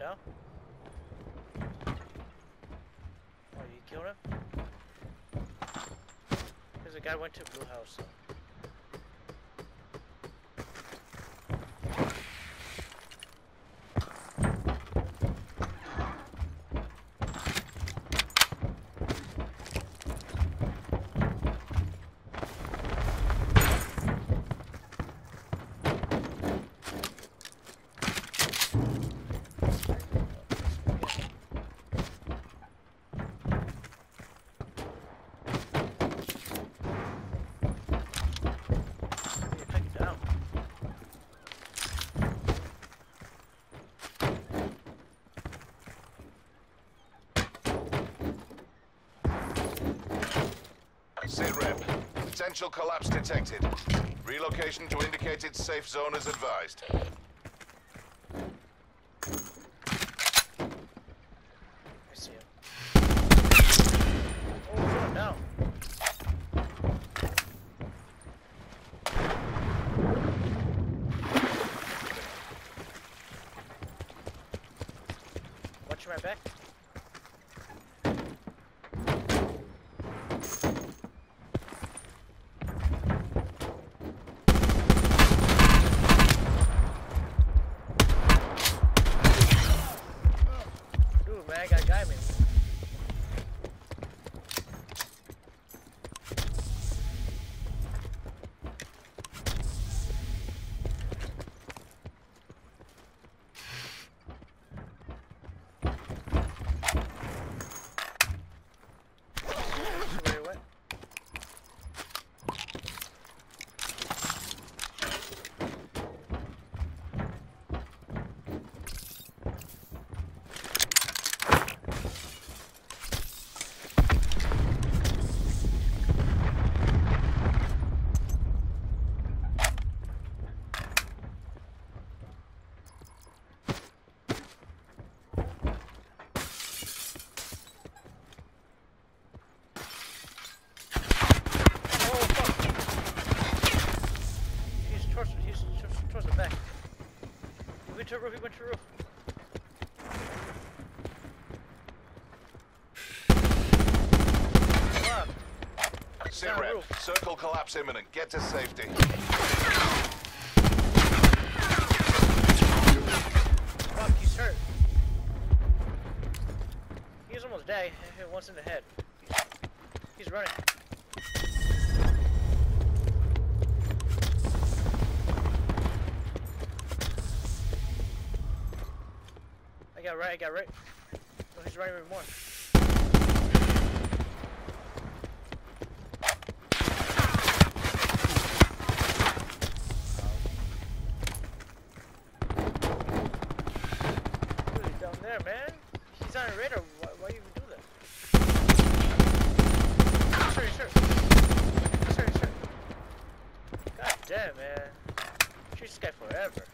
down? Oh, you killed him? Because the guy went to blue house. So. SITREP. Potential collapse detected. Relocation to indicated safe zone is advised. I see him. Oh, he's going down. Watch my back. I got a guy, man. Where what? He's towards the back. He went to the roof, he went to the roof. SITREP. Circle collapse imminent. Get to safety. Fuck, he's hurt. He's almost dead. Hit once in the head. He's running. I got right. No, he's running even more. Dude, he's down there, man. He's on a radar. Why you even do that? Sure. God damn, man. Treat this guy forever.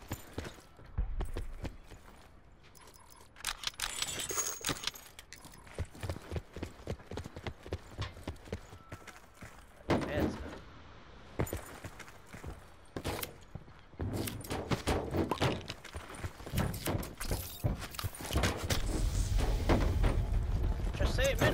Just say it, man.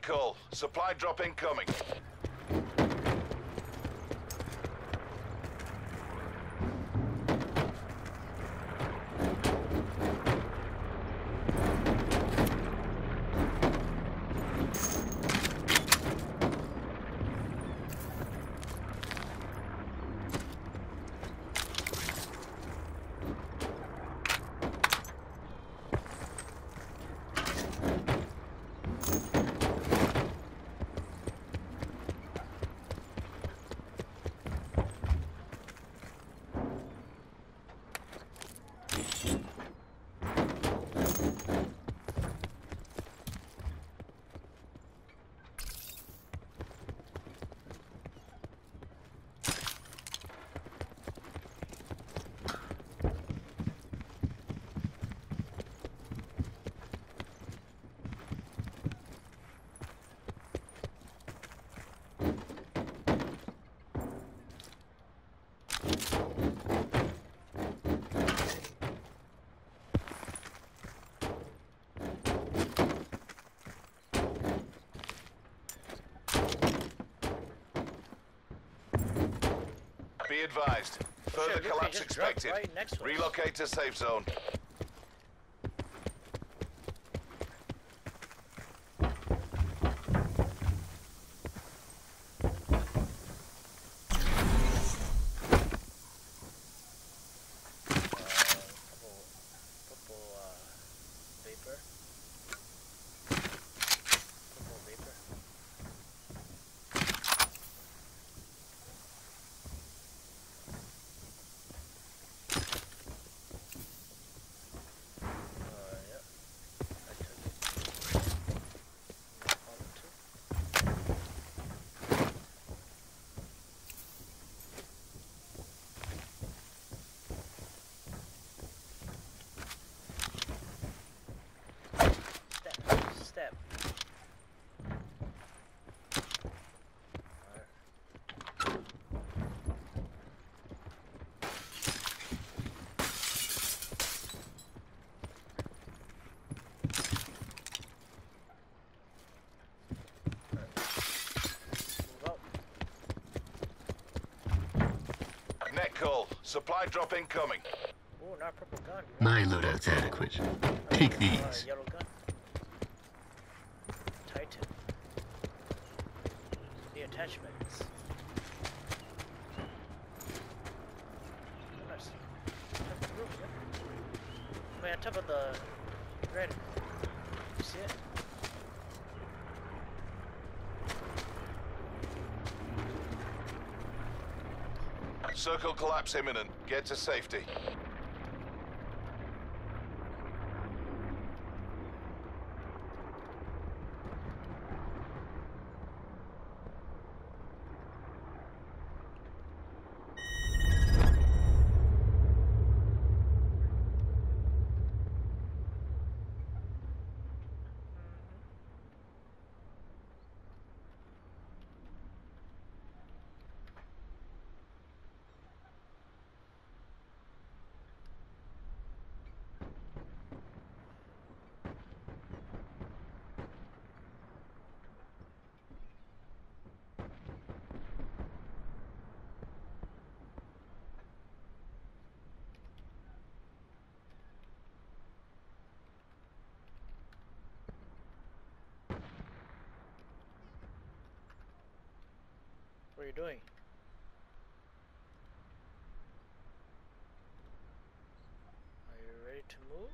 call. Supply drop incoming. Be advised. Further Shit, collapse just dropped expected. right next to us. Relocate to safe zone. Vapor. Purple vapor. Yep. I took it. On the two. Step. Move up. Net call. Supply drop incoming. Ooh, not purple gun. My loadout's adequate. Take these. Yellow gun. Titan. The attachments. Oh, nice. Top of the roof, yeah. Wait, on top of the red. You see it? Circle collapse imminent. Get to safety. What are you doing? Are you ready to move?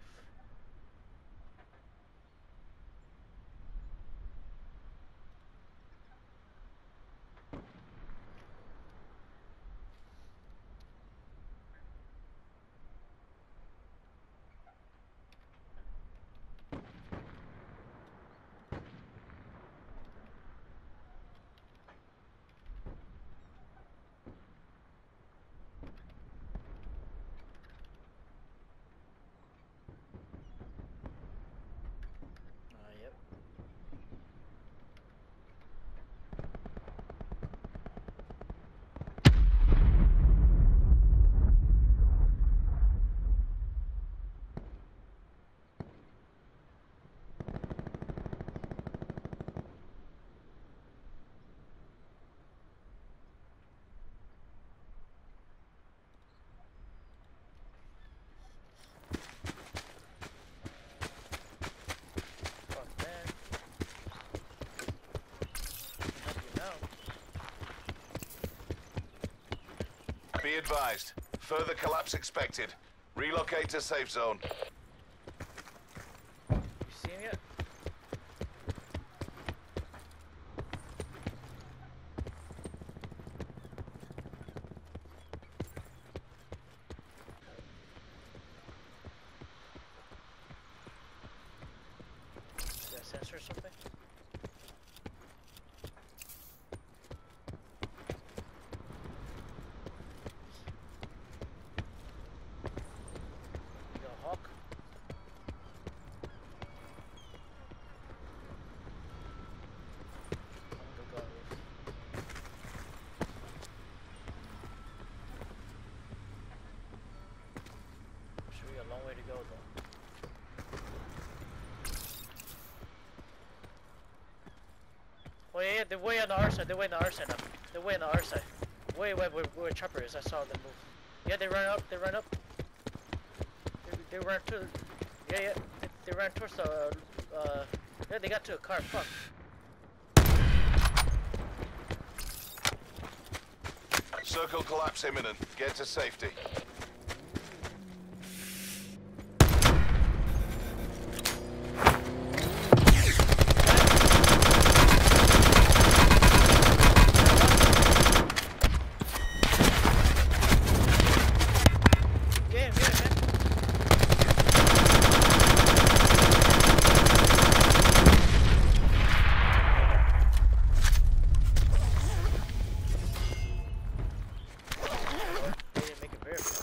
advised. Further collapse expected. Relocate to safe zone. You see him yet? Is that a sensor or something? Yo, Hawk. I'm gonna go on roof. Sure, we got a long way to go though. Oh yeah, they're way on the our side. They're way on the our side now. They're way on the our side. Way where Chopper is. I saw them move. Yeah, they ran up. They ran up. They ran to. Yeah. They ran towards the. Yeah, they got to a car. Fuck. Circle collapse imminent. Get to safety. Get him, man. They didn't make it very far.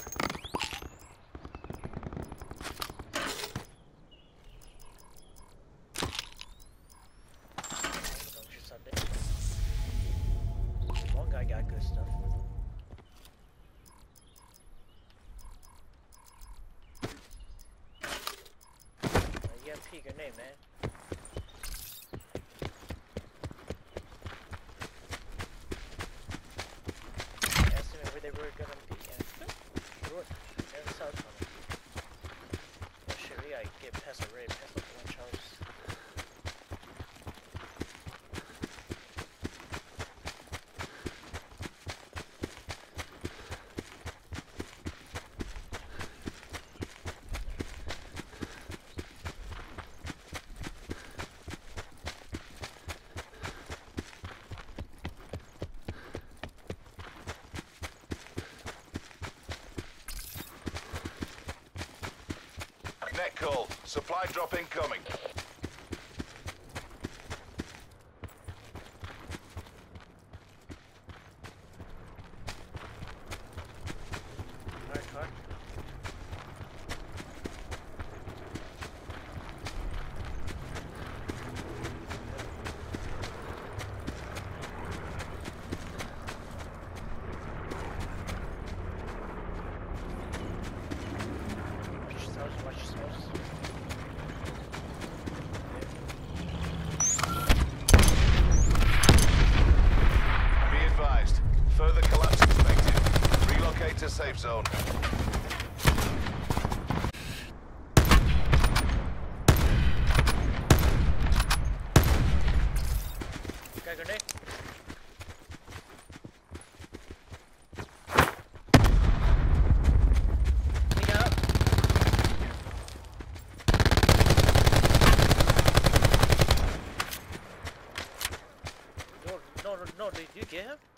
One guy got good stuff. EMP grenade, man. Asked me where they were gonna be. Good. Never saw it coming. Oh shit, we gotta get past the raid, past the one Charles. Net call. Supply drop incoming. Alright, car. Watch yourselves. Be advised. Further collapse expected. Relocate to safe zone. Got a grenade? He got up. No, did you get him?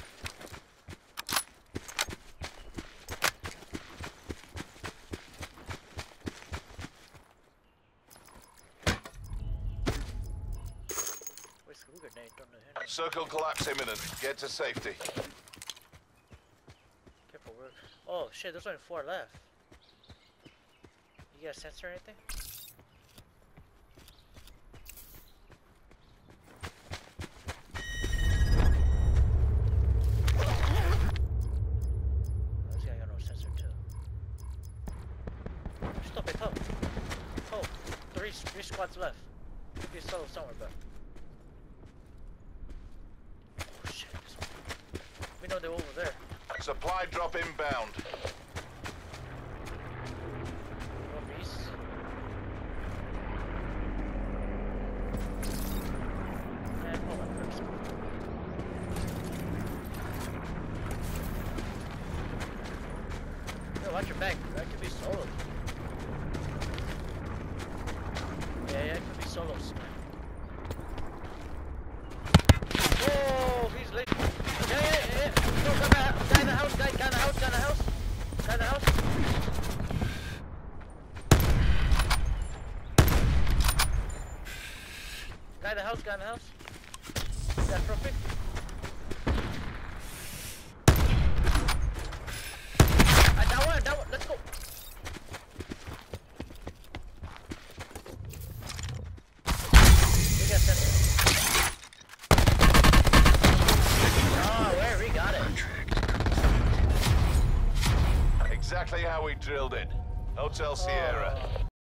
Where's the grenade? Don't know him. Circle collapse imminent. Get to safety. Careful, we're... Oh shit, there's only 4 left. You got a sensor or anything? This guy got no sensor too. Stop it, oh, 3 squads left. Could be solo somewhere, but... Oh shit, we know they're over there. Supply drop inbound. Northeast. Man, hold on first. could be solo. Yeah, it could be solos, man. Whoa, he's late. Yeah. No, guy in the house, guy in the house. Guy in the house. Guy in the house. That's perfect. That one, let's go. We got that. Oh, where we got it. Exactly how we drilled it. Hotel Sierra.